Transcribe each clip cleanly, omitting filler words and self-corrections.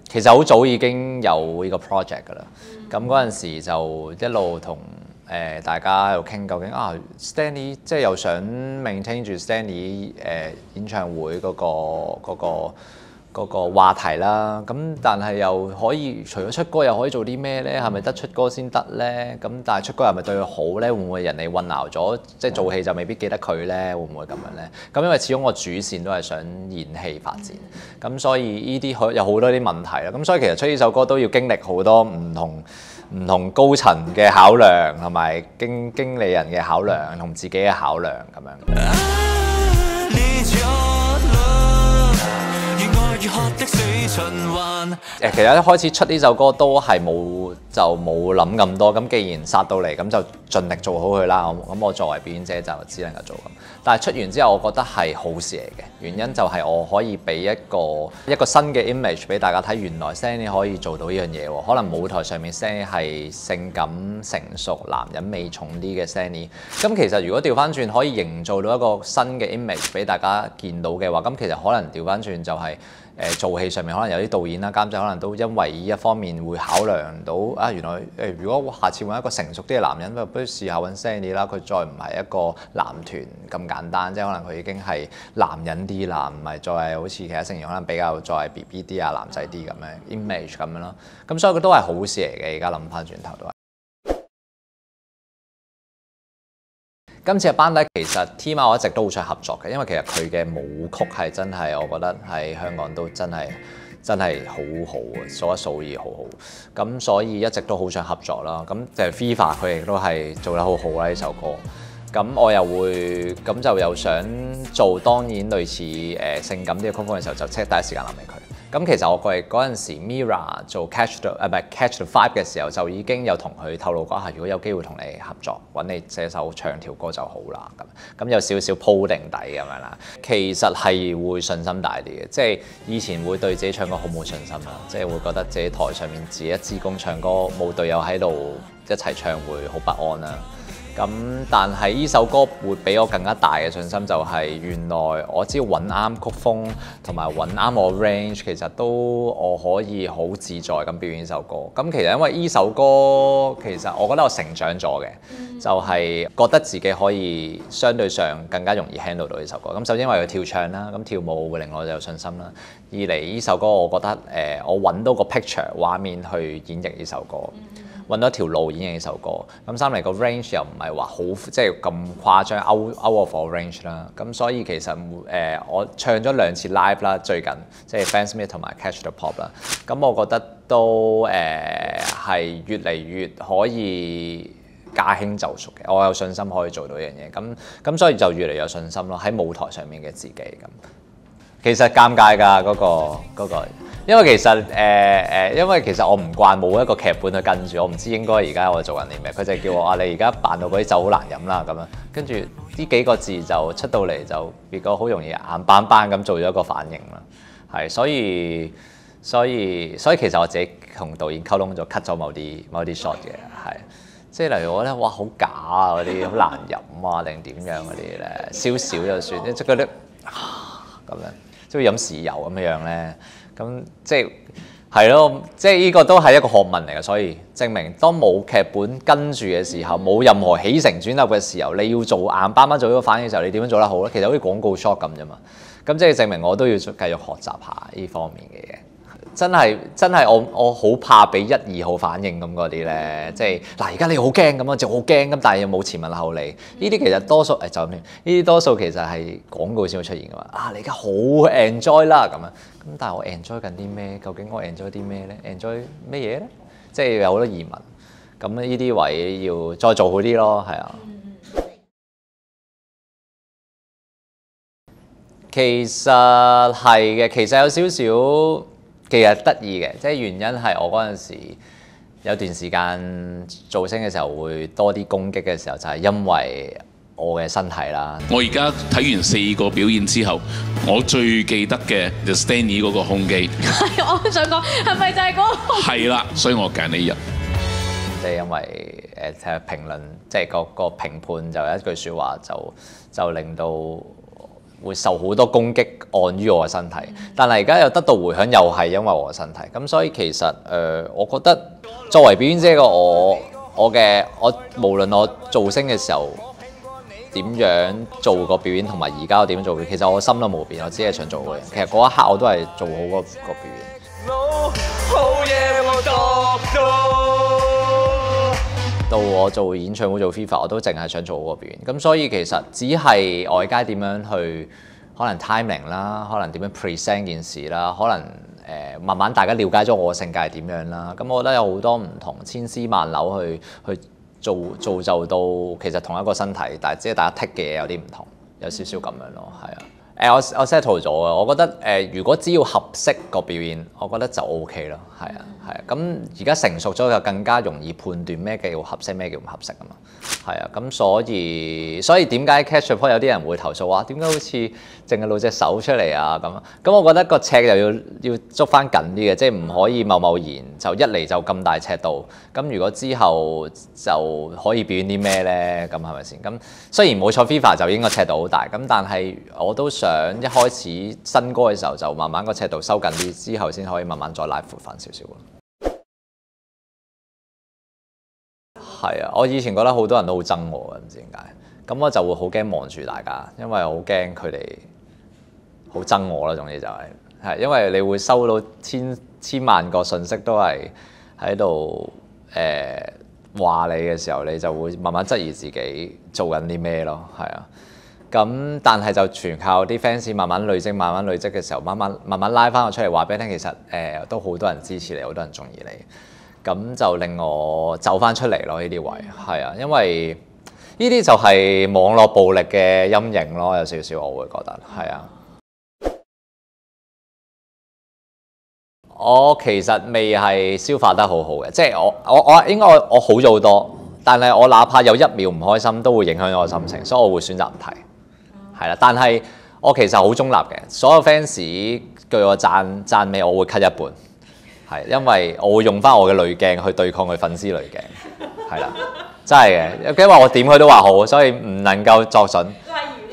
其實好早已經有呢個 project 㗎啦。咁嗰陣時就一路同大家喺度傾，究竟Stanley 即係又想 maintain 住 Stanley 演唱會嗰個話題啦。咁但係又可以除咗出歌，又可以做啲咩咧？係咪得出歌先得咧？咁但係出歌係咪對佢好咧？會唔會人哋混淆咗？即係做戲就未必記得佢咧？會唔會咁樣咧？咁因為始終我主線都係想演戲發展，咁所以呢啲有好多啲問題啦。咁所以其實出呢首歌都要經歷好多唔同高層嘅考量，同埋經理人嘅考量，同自己嘅考量咁樣。其實一開始出呢首歌都係冇諗咁多，咁既然殺到嚟，咁就盡力做好佢啦。咁我作為表演者就只能夠做咁。但係出完之後，我覺得係好事嚟嘅，原因就係我可以俾一個新嘅 image 俾大家睇，原來 Stanley 可以做到呢樣嘢喎。可能舞台上面 Stanley 係性感成熟、男人味重啲嘅 Stanley。咁其實如果調翻轉可以營造到一個新嘅 image 俾大家見到嘅話，咁其實可能調翻轉就係做戲上面可能有啲導演啦、監製可能都因為呢一方面會考量到原來如果下次揾一個成熟啲嘅男人，不如試下揾 Stanley 啦。佢再唔係一個男團咁簡單，即係可能佢已經係男人啲啦，唔係再係好似其他成員可能比較再係 BB 啲啊、男仔啲咁樣 image 咁樣咯。咁所以佢都係好事嚟嘅。而家諗翻轉頭都係。今次嘅班底其實 T.MA 我一直都好想合作嘅，因為其實佢嘅舞曲係真係我覺得喺香港都真係好好嘅，數一數二好好。咁所以一直都好想合作啦。咁就係 FIFA 佢亦都係做得好好啦呢首歌。咁我又會咁就又想做，當然類似性感啲嘅曲風嘅時候，就即係第一時間諗起佢。咁其實我嗰陣時 Mirror 做 Catch the Vibe 嘅時候，就已經有同佢透露過下，如果有機會同你合作，揾你寫首唱條歌就好啦。咁有少少鋪定底咁樣啦。其實係會信心大啲嘅，即係以前會對自己唱歌好冇信心啦，即係會覺得自己台上面自己一支公唱歌，冇隊友喺度一齊唱會好不安啦。咁但係呢首歌會俾我更加大嘅信心，就係原來我只要揾啱曲風同埋揾啱我 range， 其實都我可以好自在咁表演呢首歌。咁其實因為呢首歌其實我覺得我成長咗嘅，就係覺得自己可以相對上更加容易 handle 到呢首歌。咁首先因為佢跳唱啦，咁跳舞會令我有信心啦。二嚟呢首歌我覺得我揾到個 picture 畫面去演繹呢首歌。揾到一條路演繹呢首歌，咁三嚟個 range 又唔係話好即係咁誇張 out of our range 啦，咁所以其實我唱咗2次 live 啦，最近即係 Fans Meet 同埋 Catch the Pop 啦，咁我覺得都係越嚟越可以駕輕就熟嘅，我有信心可以做到呢樣嘢，咁所以就越嚟越有信心咯，喺舞台上面嘅自己咁。其實尷尬㗎嗰個。因為其實我唔慣冇一個劇本去跟住，我唔知應該而家我做緊啲咩。佢就叫我你而家扮到嗰啲酒好難飲啦咁樣，跟住呢幾個字就出到嚟就結果好容易硬邦邦咁做咗一個反應啦。係，所以其實我自己同導演溝通咗 cut 咗某啲 shot 嘅，係即係例如我覺得哇好假啊嗰啲好難飲啊定點樣嗰啲咧，少少就算，即係嗰啲咁樣，即係飲豉油咁樣咧。咁即係咯，即係呢個都係一個學問嚟嘅，所以證明當冇劇本跟住嘅時候，冇任何起承轉合嘅時候，你要做硬邦邦做呢個反應嘅時候，你點樣做得好咧？其實好似廣告 shot 咁啫嘛。咁即係證明我都要繼續學習下呢方面嘅嘢。真係我好怕俾1、2號反應咁嗰啲咧，即係嗱而家你好驚咁啊，就好驚咁，但係又冇前文後理。呢啲其實多數就咁，呢啲多數其實係廣告先會出現噶嘛。你而家好 enjoy 啦咁啊，咁但係我 enjoy 緊啲咩？究竟我 enjoy 啲咩咧？enjoy 咩嘢咧？即係有好多疑問。咁呢啲位要再做好啲咯，係啊。其實係嘅，其實有少少。其實得意嘅，即係原因係我嗰陣時有段時間造星嘅時候會多啲攻擊嘅時候，就係因為我嘅身體啦。 我而家睇完4個表演之後，我最記得嘅就 Stanley 嗰個胸肌。係，我想講係咪就係嗰個？係啦，所以我揀呢日。 即係因為評論，即係個評判就有一句説話就令到會受好多攻擊按於我嘅身體，但係而家又得到回響，又係因為我嘅身體。咁所以其實我覺得作為表演者嘅我無論我造星嘅時候點樣做個表演，同埋而家我點樣做，其實我心都冇變，我只係想做嘅。其實嗰一刻我都係做好個表演。到我做演唱會做 FIFA，我都淨係想做好個表演。咁所以其實只係外界點樣去可能 timing 啦，可能點樣 present 件事啦，可能慢慢大家了解咗我嘅性格係點樣啦。咁我覺得有好多唔同千絲萬縷去造就到其實同一個身體，但係只係大家剔嘅嘢有啲唔同，有少少咁樣咯，係啊。我 settle 咗啊，我覺得如果只要合適個表演，我覺得就 OK 咯，係啊。咁而家成熟咗就更加容易判斷咩叫合適，咩叫唔合適啊嘛，係啊。咁所以點解 catch up 有啲人會投訴話點解好似淨係露隻手出嚟啊咁？咁我覺得個尺又要捉翻緊啲嘅，即係唔可以貿然就一嚟就咁大尺度。咁如果之後就可以表演啲咩咧？咁係咪先？咁雖然冇錯 FIFA 就應該尺度好大，咁但係我都想一開始新歌嘅時候就慢慢個尺度收緊啲，之後先可以慢慢再拉闊翻少少咯。係啊，我以前覺得好多人都好憎我嘅，唔知點解。咁我就會好驚望住大家，因為我好驚佢哋好憎我啦。總之就係因為你會收到千萬個信息都係喺度話你嘅時候，你就會慢慢質疑自己做緊啲咩咯。係啊，咁但係就全靠啲 fans 慢慢累積嘅時候，慢慢拉翻我出嚟話俾你聽，其實都好多人支持你，好多人中意你。咁就令我走翻出嚟咯，呢啲位係啊，因為呢啲就係網絡暴力嘅陰影咯，有少少我會覺得係啊。我其實未係消化得好好嘅，即係我應該我好咗好多，但係我哪怕有1秒唔開心，都會影響咗我心情，所以我會選擇唔睇。係啦，但係我其實好中立嘅，所有 fans 據我讚美，我會 cut 一半。係，因為我會用翻我嘅濾鏡去對抗佢粉絲濾鏡，係啦，真係嘅，因為我點佢都話好，所以唔能夠作準。例如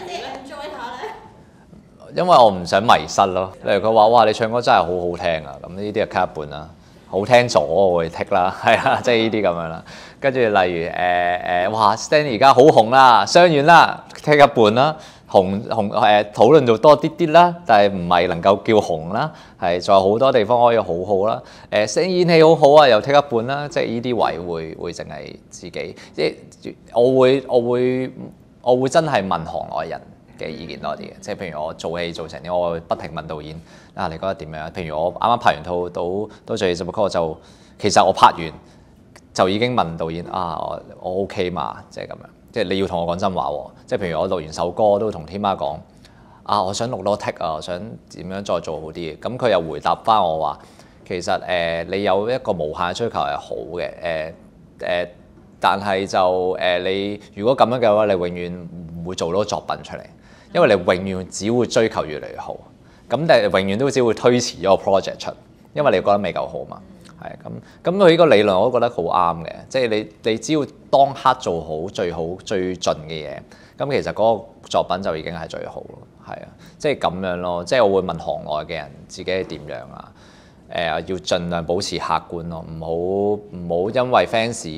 因為我唔想迷失咯。例如佢話：哇，你唱歌真係好好聽啊！咁呢啲就 cut 一半啦。好聽咗我會剔啦，係啊，即係呢啲咁樣啦。跟住例如哇 Stanley 而家好紅啦，相遠啦，剔一半啦。紅討論到多啲啦，但係唔係能夠叫紅啦，係仲有好多地方可以好好啦。聲演戲好好啊，又剔一半啦，即係呢啲位會淨係自己，即係我會真係問行內人嘅意見多啲嘅，即係譬如我做戲做成點，我會不停問導演啊，你覺得點樣？譬如我啱啱拍完套都最《Super Call》就其實我拍完就已經問導演啊，我 OK 嘛，即係咁樣。即係你要同我講真話喎，即係譬如我錄完首歌，我都同天媽講啊，我想錄多 take 啊，我想點樣再做好啲嘅。咁佢又回答翻我話，其實你有一個無限嘅追求係好嘅，但係就你如果咁樣嘅話，你永遠唔會做到作品出嚟，因為你永遠只會追求越嚟越好，咁但係永遠都只會推遲咗個 project 出，因為你覺得未夠好嘛。係咁佢呢個理論我都覺得好啱嘅，即係你只要當刻做好最好最盡嘅嘢，咁其實嗰個作品就已經係最好咯，係啊，即係咁樣咯，即係我會問行內嘅人自己係點樣啊，要盡量保持客觀咯，唔好因為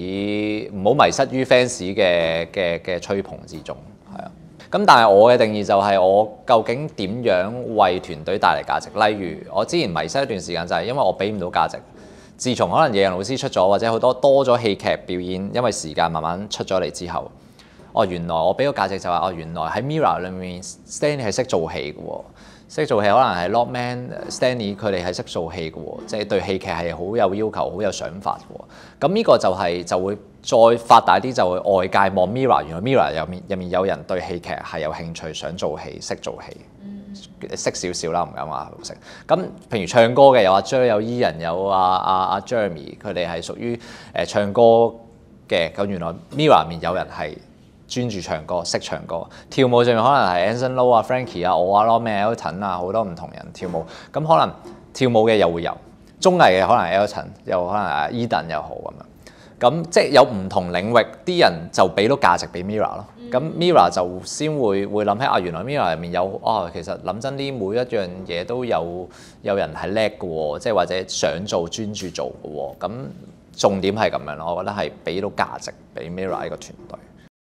fans 唔好迷失於 fans 嘅吹捧之中，係啊，咁但係我嘅定義就係我究竟點樣為團隊帶嚟價值，例如我之前迷失一段時間就係因為我俾唔到價值。自從可能野人老師出咗，或者好多咗戲劇表演，因為時間慢慢出咗嚟之後，原來我俾個價值就係原來喺 Mirror 裏面 Stanley 係識做戲嘅喎，識做戲可能係 Lockman、Stanley 佢哋係識做戲嘅喎，即係對戲劇係好有要求、好有想法嘅喎。咁呢個就會再發大啲，就會外界望 Mirror， 原來 Mirror 入面有人對戲劇係有興趣、想做戲、識做戲。識少少啦，唔敢話好識。咁譬如唱歌嘅有阿 Jer 有 Ian 有阿 Jeremy， 佢哋係屬於唱歌嘅。咁原來 Mirror 入面有人係專注唱歌，識唱歌。跳舞上面可能係 Anson Lo 啊、Frankie 啊、我啊、Lawman、Elton 啊，好多唔同人跳舞。咁可能跳舞嘅又會有，綜藝嘅可能 Elton，又可能阿 Eden 又好咁樣。 咁即係有唔同領域啲人就俾到價值俾 Mirror 咯。咁 Mirror 就先會諗起啊，原來 Mirror 入面有其實諗真啲每一樣嘢都有人係叻嘅喎，即係或者想做專注做嘅喎。咁重點係咁樣咯，我覺得係俾到價值俾 Mirror 呢個團隊。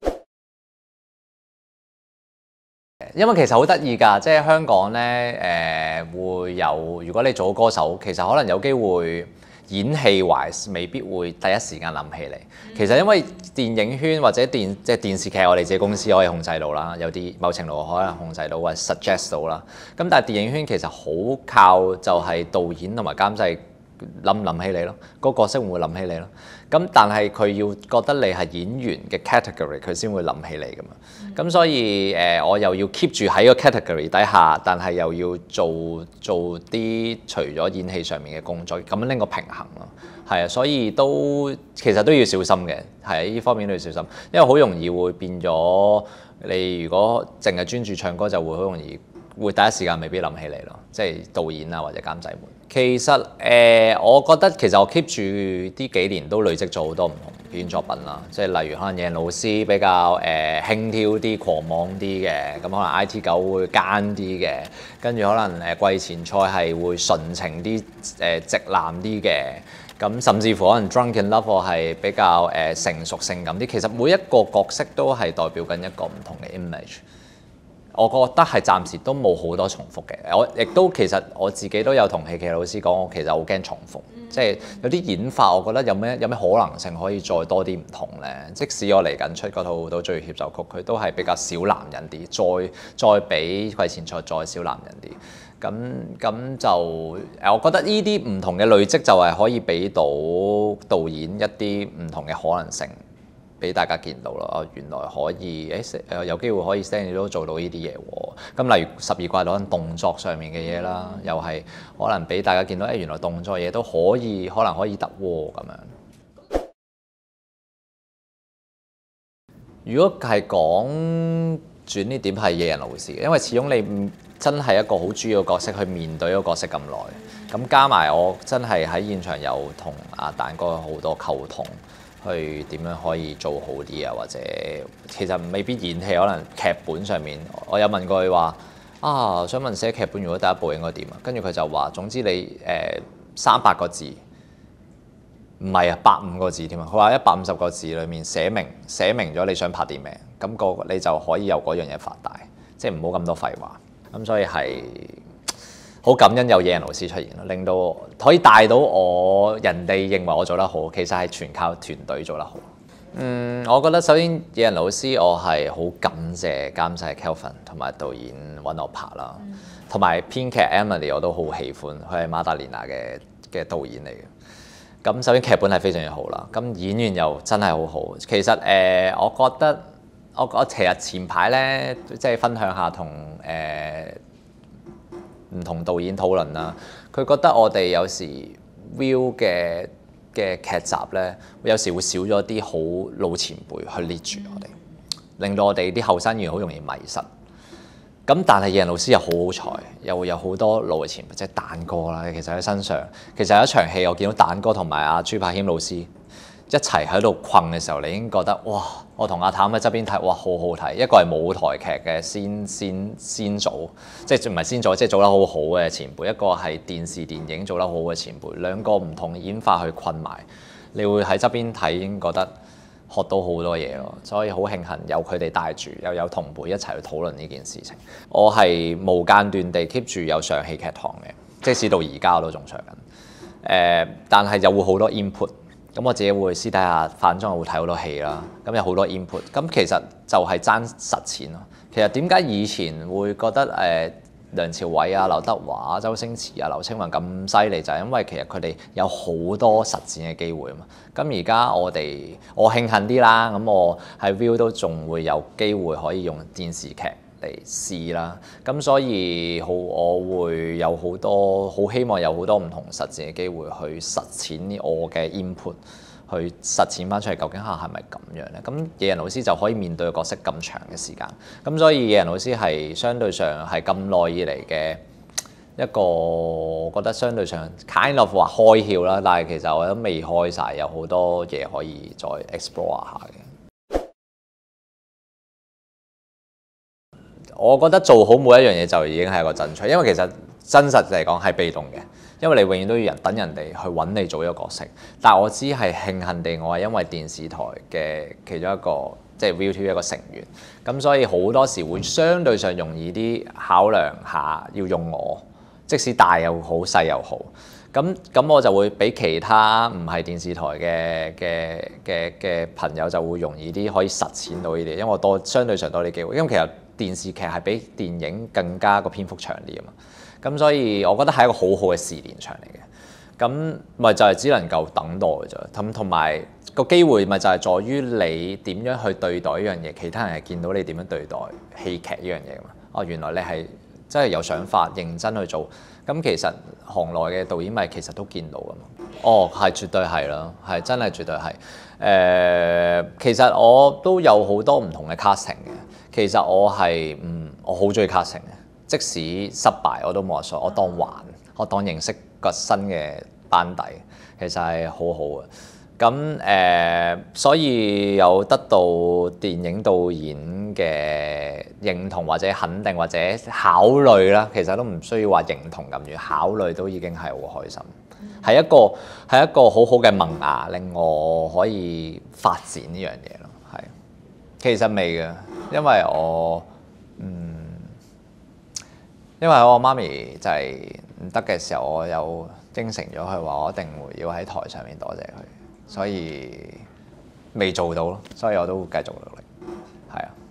因為其實好得意㗎，即係香港咧會有，如果你做歌手，其實可能有機會演戲wise未必會第一時間諗起你。其實因為電影圈或者即係電視劇，我哋自己公司可以控制到啦，有啲某程度可能控制到或者 suggest 到啦。咁但係電影圈其實好靠就係導演同埋監製諗唔諗起你咯，個角色會唔會諗起你咯？咁但係佢要覺得你係演員嘅 category， 佢先會諗起你㗎嘛。咁所以我又要 keep 住喺個 category 底下，但係又要做啲除咗演戲上面嘅工作，咁樣拎個平衡咯。係啊，所以其實都要小心嘅，係啊，呢方面都要小心，因為好容易會變咗你如果淨係專注唱歌，就會好容易會第一時間未必諗起你咯，即係導演啊或者監製們。其實我覺得其實我 keep 住呢幾年都累積咗好多唔同表演作品啦，即係例如可能野人老師比較輕佻啲、狂妄啲嘅，咁可能 IT 狗會奸啲嘅，跟住可能季前賽係會純情啲、直男啲嘅，咁甚至乎可能 Drunk in Love 我係比較成熟性感啲。其實每一個角色都係代表緊一個唔同嘅 image。我覺得係暫時都冇好多重複嘅，我亦都其實我自己都有同戲劇老師講，我其實好驚重複，即係有啲演法，我覺得有咩可能性可以再多啲唔同咧？即使我嚟緊出嗰套《到最協奏曲》，佢都係比較小男人啲，再比季前賽再小男人啲，咁就我覺得呢啲唔同嘅累積就係可以俾到導演一啲唔同嘅可能性。俾大家見到啦，原來可以有機會可以 Stanley 都做到呢啲嘢喎。咁例如12季可能動作上面嘅嘢啦，又係可能俾大家見到原來動作嘢都可能可以得喎咁樣。如果係講轉呢點係野人老師嘅，因為始終你真係一個好主要嘅角色去面對一個角色咁耐，咁加埋我真係喺現場有同阿蛋哥好多溝通。去點樣可以做好啲啊？或者其實未必演戲，可能劇本上面，我有問過佢話想問寫劇本如果第一步應該點啊？跟住佢就話，總之你300個字，唔係啊150個字添啊！佢話150個字裡面寫明咗你想拍啲咩，咁你就可以由嗰樣嘢發大，即係唔好咁多廢話。咁所以係。好感恩有野人老師出現咯，令到可以帶到人哋認為我做得好，其實係全靠團隊做得好。我覺得首先野人老師我係好感謝監製 Kelvin 同埋導演揾我拍啦，同埋編劇 Emily 我都好喜歡，佢係馬達蓮娜嘅導演嚟嘅。咁首先劇本係非常之好啦，咁演員又真係好好。其實我覺得我其實前排咧即係分享下同唔同導演討論啦，佢覺得我哋有時 view 嘅劇集咧，有時會少咗啲好老前輩去 lead 住我哋，令到我哋啲後生演員好容易迷失。咁但係野人老師又好好彩，又會有好多老嘅前輩，即係蛋哥啦。其實喺身上，其實有一場戲我見到蛋哥同埋阿朱柏謙老師一齊喺度困嘅時候，你已經覺得哇！我同阿譚喺側邊睇，哇，好好睇。一個係舞台劇嘅先祖，即係唔係先祖，即係做得好好嘅前輩；一個係電視電影做得好好嘅前輩。兩個唔同演法去困埋，你會喺側邊睇已經覺得學到好多嘢咯。所以好慶幸有佢哋帶住，又有同輩一齊去討論呢件事情。我係無間斷地 keep 住有上戲劇堂嘅，即使到而家我都仲上緊。但係又會好多 input。咁我自己會私底下飯中會睇好多戲啦，咁有好多 input，咁其實就係爭實踐咯。其實點解以前會覺得梁朝偉啊、劉德華啊、周星馳啊、劉青雲咁犀利，就係因為其實佢哋有好多實踐嘅機會啊嘛。咁而家我慶幸啲啦，咁我喺 Viu 都仲會有機會可以用電視劇嚟試啦，咁所以我會有好多好希望有好多唔同實踐嘅機會去實踐我嘅 input，去實踐翻出嚟究竟係咪咁樣咧？咁野人老師就可以面對個角色咁長嘅時間，咁所以野人老師係相對上係咁耐以嚟嘅一個我覺得相對上 kind of 話開竅啦，但係其實我都未開晒，有好多嘢可以再 explore 下嘅。我覺得做好每一樣嘢就已經係一個爭取，因為其實真實嚟講係被動嘅，因為你永遠都要等人哋去揾你做一個角色。但係我只係慶幸地，我係因為電視台嘅其中一個即係 ViuTV 一個成員，咁所以好多時會相對上容易啲考量下要用我，即使大又好細又好。咁我就會比其他唔係電視台嘅朋友就會容易啲可以實踐到呢啲，因為我相對上多啲機會。因為其實電視劇係比電影更加個篇幅長啲啊嘛，咁所以我覺得係一個好好嘅試練場嚟嘅。咁咪就係只能夠等待嘅啫。同埋個機會咪就係在於你點樣去對待呢樣嘢，其他人係見到你點樣對待戲劇呢樣嘢嘛。哦，原來你係真係有想法、認真去做。咁其實行內嘅導演咪其實都見到㗎嘛。哦，係絕對係啦，係真係絕對係。其實我都有好多唔同嘅 casting 嘅。其實我係我好中意 casting 嘅，即使失敗我都冇乜所謂，我當認識個新嘅班底，其實係好好嘅。咁所以有得到電影導演嘅認同或者肯定或者考慮啦，其實都唔需要話認同咁遠，考慮都已經係好開心，係一個好好嘅萌芽，令我可以發展呢樣嘢咯。係，其實未嘅，因為我媽咪就係唔得嘅時候，我有應承咗佢話，我一定會要喺台上面多謝佢。所以未做到咯，所以我都會繼續努力。係啊，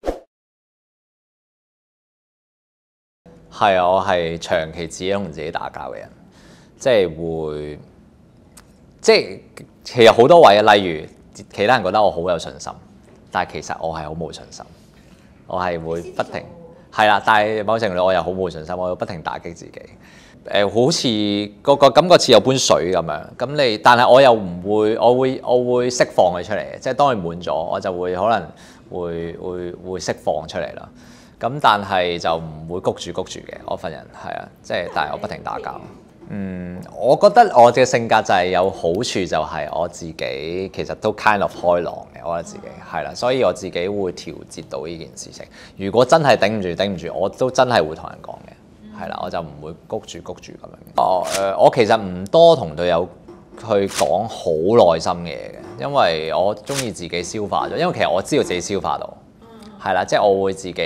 係啊，我係長期自己同自己打交嘅人，即係會，即係其實好多位啊，例如其他人覺得我好有信心，但係其實我係好冇信心，我係會不停係啦，但係某程度我又好冇信心，我會不停打擊自己。好似個感覺似有杯水咁樣，但係我又唔會，我會釋放佢出嚟嘅，即係當佢滿咗，我就會可能會釋放出嚟啦。咁但係就唔會谷住嘅，我份人係啊，即係但係我不停打交。我覺得我嘅性格就係有好處，就係我自己其實都 kind of 開朗嘅，我覺得自己係啦，所以我自己會調節到呢件事情。如果真係頂唔住，我都真係會同人講嘅。係啦，我就唔會谷住咁樣。我其實唔多同隊友去講好內心嘅嘢嘅，因為我中意自己消化咗。因為其實我知道自己消化到，係啦，即係我會自己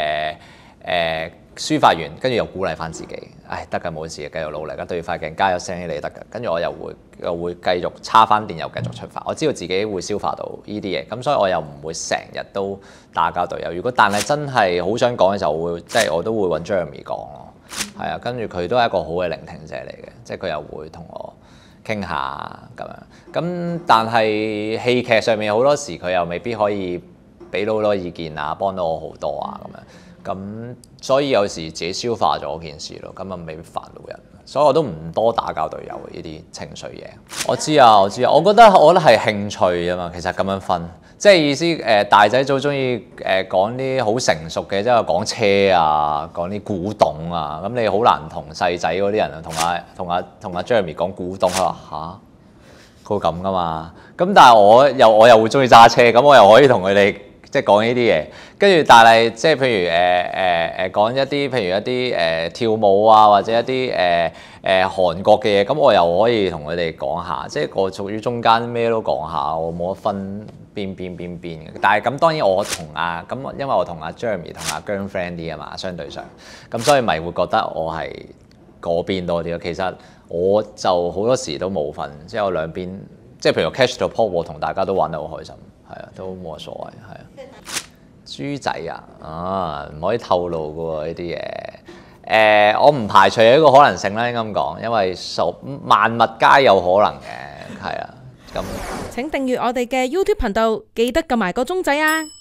抒發完，跟住又鼓勵翻自己。唉，得㗎，冇事嘅，繼續努力啦，對住塊鏡加油聲起你得㗎。跟住我又會繼續叉翻電，又繼續出發。我知道自己會消化到呢啲嘢，咁所以我又唔會成日都打交隊友。但係真係好想講嘅時候，我都會揾 Jeremy 講咯。係啊，跟住佢都係一個好嘅聆聽者嚟嘅，即係佢又會同我傾下咁樣。咁但係戲劇上面好多時佢又未必可以俾到好多意見啊，幫到我好多啊咁樣。咁所以有時自己消化咗件事咯，咁啊未必煩到人。所以我都唔多打交隊友呢啲情緒嘢。我知啊，我覺得係興趣啊嘛，其實咁樣分。即係意思大仔最中意講啲好成熟嘅，即係講車啊，講啲古董啊。咁你好難同細仔嗰啲人啊，同阿 Jeremy 講古董，佢話吓，佢會咁噶嘛。咁但係我又會中意揸車，咁我又可以同佢哋即係講呢啲嘢。跟住但係即係譬如講一啲譬如一啲跳舞啊，或者一啲韓國嘅嘢，咁我又可以同佢哋講下。即係我屬於中間咩都講下，我冇得分邊嘅。但係咁當然我同因為我同阿 Jeremy 同阿姜 friend 啲啊嘛，相對上咁所以咪會覺得我係嗰邊多啲咯。其實我就好多時都冇份，即係我兩邊，即係譬如 Catch the Pop 我同大家都玩得好開心，係啊，都冇乜所謂，係啊。豬仔啊，唔可以透露嘅喎呢啲嘢。我唔排除有一個可能性啦，應該咁講，因為萬物皆有可能嘅，係啊。咁請訂閱我哋嘅 YouTube 頻道，記得撳埋個鐘仔啊！